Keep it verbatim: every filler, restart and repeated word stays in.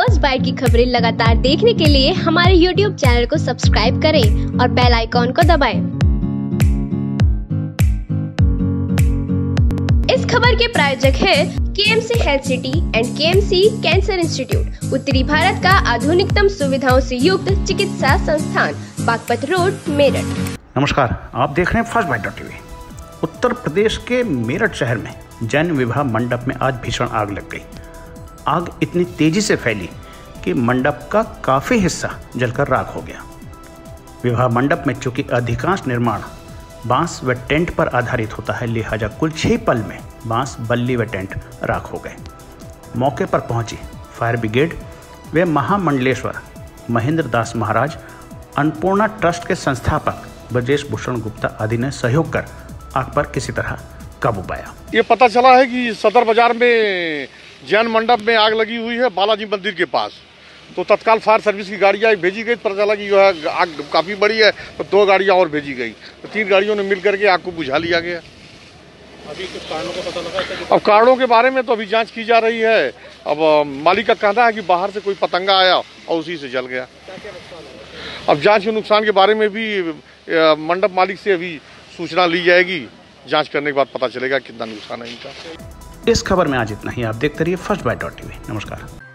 First bite की खबरें लगातार देखने के लिए हमारे यूट्यूब चैनल को सब्सक्राइब करें और बेल आइकॉन को दबाएं। इस खबर के प्रायोजक है KMC health city and KMC cancer institute, उत्तरी भारत का आधुनिकतम सुविधाओं से युक्त चिकित्सा संस्थान, बागपत रोड, मेरठ। नमस्कार, आप देख रहे हैं first bite dot TV. Uttar Pradesh के मेरठ शहर में जैन विवाह मंडप में आज भीषण आग लग गई। आग इतनी तेजी से फैली कि मंडप का काफी हिस्सा जलकर राख हो गया। विवाह मंडप में चूंकि अधिकांश निर्माण बांस व टेंट पर आधारित होता है, लिहाजा कुल छह पल में बांस, बल्ली व टेंट राख हो गए। मौके पर पहुंची फायर ब्रिगेड व महामंडलेश्वर महेंद्र दास महाराज, अन्नपूर्णा ट्रस्ट के संस्थापक ब्रजेश भूषण गुप्ता आदि ने सहयोग कर आग पर किसी तरह काबू पाया। ये पता चला है कि सदर बाजार में जैन मंडप में आग लगी हुई है बालाजी मंदिर के पास। तो तत्काल फायर सर्विस की गाड़ियां भेजी गई। पता चला कि जो है आग काफ़ी बड़ी है, तो दो गाड़ियां और भेजी गई। तो तीन गाड़ियों ने मिल करके आग को बुझा लिया गया। अभी कुछ कारणों का पता लगा? अब कारणों के बारे में तो अभी जांच की जा रही है। अब मालिक का कहना है कि बाहर से कोई पतंगा आया और उसी से जल गया। अब जाँच के नुकसान के बारे में भी मंडप मालिक से अभी सूचना ली जाएगी। जांच करने के बाद पता चलेगा कितना नुकसान है इनका। इस खबर में आज इतना ही। आप देखते रहिए फर्स्ट बाइट डॉट टीवी। नमस्कार।